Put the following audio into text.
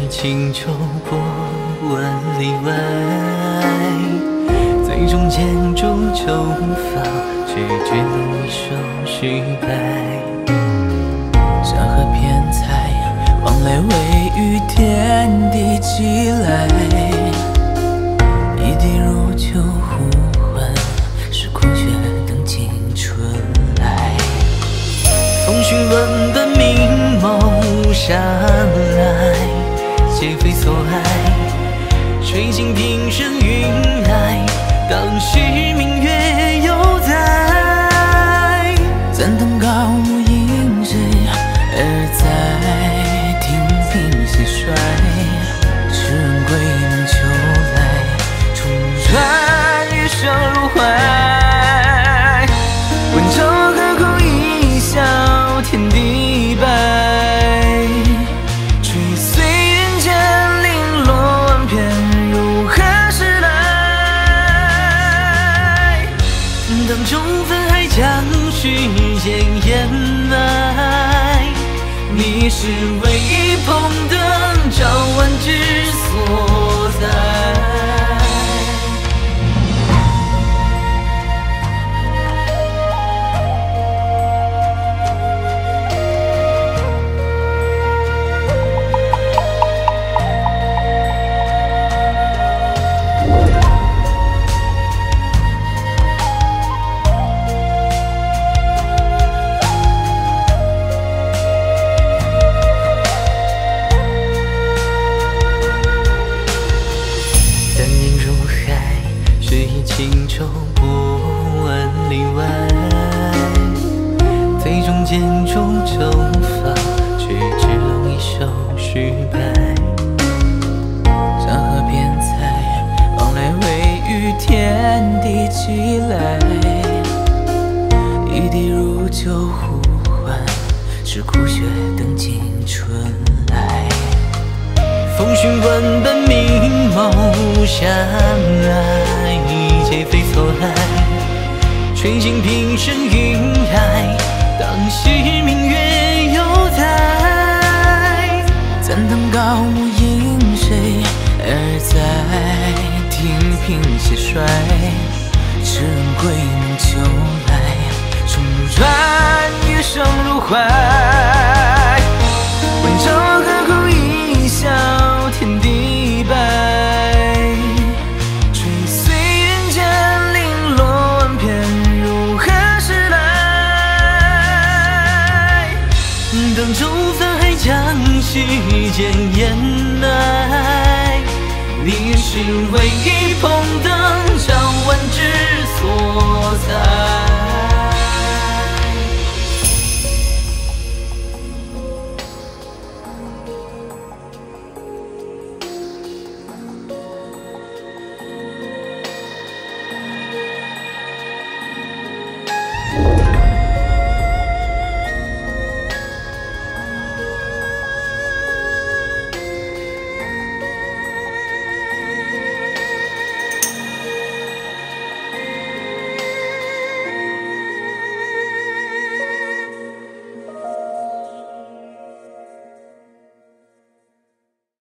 情愁波纹里外，最终见终究无法去只能一手续败。山河偏采，往来未与天地寄来，一滴如酒呼唤，是苦血等尽春来。风寻轮本明眸无暇来，皆非所爱。水尽平生云来，当时明月犹在。怎等高木迎谁，而在听凭蟋蟀。世人归梦秋来，重转余生入怀。问愁何苦一笑天地白，吹碎人间零落万片，如何时来？当中分海将世间掩埋，你是唯一捧灯照万之所在。情愁波纹里外，最终见终究无法去只能一手续败。山河偏采，往来未与天地寄来，一滴如酒呼唤，是苦血等尽春来。风寻问本明眸无暇来，皆非所爱。吹尽平生云霭，当时明月犹在。怎等高木迎谁，而在听凭蟋蟀。世人归梦秋来，重转余生入怀。问愁何苦一笑天地白，吹碎人间零落万片，如何时来？等舟分海将世间掩埋，你是唯一捧灯照万之所在。